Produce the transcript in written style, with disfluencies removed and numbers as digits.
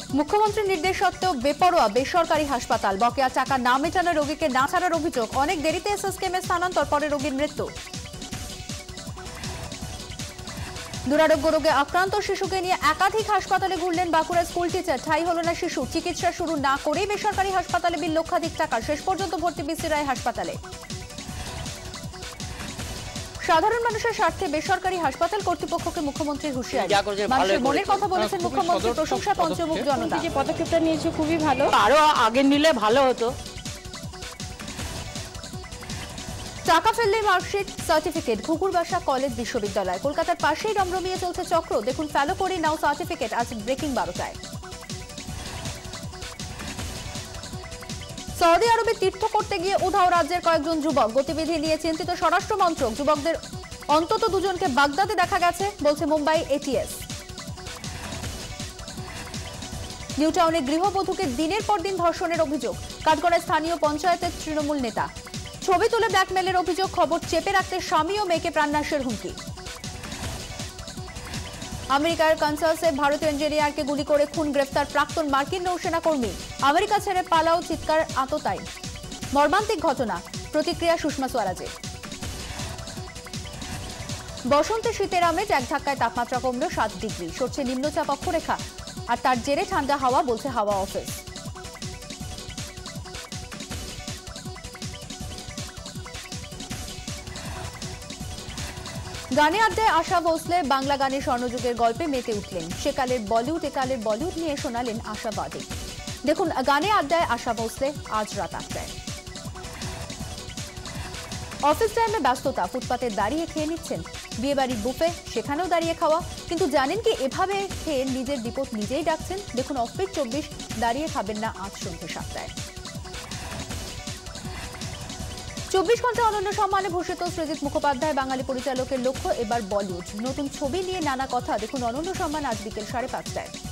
মুখ্যমন্ত্রীর নির্দেশ সত্ত্বেও বেপরোয়া বেসরকারি হাসপাতাল, বকেয়া টাকা না মেটানো রোগীকে না ছাড়ার অভিযোগ, অনেক দেরিতে এসএসকেএমে স্থানান্তর, পরে রোগীর মৃত্যু। দুরারোগ্য রোগে আক্রান্ত শিশুকে নিয়ে একাধিক হাসপাতালে ঘুরলেন বাঁকুড়া স্কুল টিচার, ঠাঁই হল না শিশু। চিকিৎসা শুরু না করেই বেসরকারি হাসপাতালে বিল লক্ষাধিক টাকা, শেষ পর্যন্ত ভর্তি বিসি রায় হাসপাতালে। সাধারণ মানুষের স্বার্থে বেসরকারি হাসপাতাল কর্তৃপক্ষকে মুখ্যমন্ত্রীর হুঁশিয়ারি, মানুষের মনের কথা বলেছেন মুখ্যমন্ত্রী, প্রশংসা পঞ্চমুখ জনতা। যে পদক্ষেপটা নিয়েছে খুবই ভালো, আরো আগে নিলে ভালো হতো। টাকা ফেললে মার্কশিট সার্টিফিকেট, ঘুঘুরবাসা কলেজ বিশ্ববিদ্যালয়। কলকাতার পাশেই রমরমিয়ে চলছে চক্র, দেখুন ফেলো করে নাও সার্টিফিকেট, আজ ব্রেকিং 12টায়। সৌদি আরবে তীর্থ করতে গিয়ে উধাও রাজ্যের কয়েকজন যুবক, গতিবিধি নিয়ে চিন্তিত স্বরাষ্ট্র মন্ত্রক। যুবকদের অন্তত দুজনকে বাগদাদে দেখা গেছে, বলছে মুম্বাই এটিএস। নিউ টাউনে গৃহবধূকে দিনের পর দিন ধর্ষণের অভিযোগ, কাঠগড়ায় স্থানীয় পঞ্চায়েতের তৃণমূল নেতা। ছবি তুলে ব্ল্যাকমেলের অভিযোগ, খবর চেপে রাখতে স্বামী ও মেয়েকে প্রাণনাশের হুমকি। আমেরিকার কানসাসে ভারতীয় ইঞ্জিনিয়ারকে গুলি করে খুন, গ্রেফতার প্রাক্তন মার্কিন নৌসেনা কর্মী। আমেরিকা ছেড়ে পালাও, চিৎকার আততায়ী। মর্মান্তিক ঘটনা, প্রতিক্রিয়া সুষমা স্বরাজের। বসন্তে শীতের আমেজ, এক ধাক্কায় তাপমাত্রা কমল 7 ডিগ্রি, সরছে নিম্নচাপ অক্ষরেখা, আর তার জেরে ঠান্ডা হাওয়া, বলছে হাওয়া অফিস। গানে আড্ডায় আশা ভোসলে বাংলা গানের স্বর্ণযুগের গল্পে মেতে উঠলেন। সেকালের বলিউড একালের বলিউড নিয়ে শোনালেন আশাবাদী। দেখুন গানে আড্ডায় আশা ভোসলে আজ রাত 8টায়। অফিস টাইমে ব্যস্ততা, ফুটপাতে দাঁড়িয়ে খেয়ে নিচ্ছেন। বিয়েবাড়ির বুফে, সেখানেও দাঁড়িয়ে খাওয়া। কিন্তু জানেন কি, এভাবে খেয়ে নিজের বিপদ নিজেই ডাকছেন। দেখুন অফিস 24 দাঁড়িয়ে খাবেন না আজ সন্ধ্যে 7টায়। 24 ঘন্টা অনন্য সম্মানে ভূষিত সৃজিত মুখোপাধ্যায় বাঙালি পরিচালকের লক্ষ্য এবার বলিউড। নতুন ছবি নিয়ে নানা কথা, দেখুন অনন্য সম্মান আজ বিকেল 5:30টায়।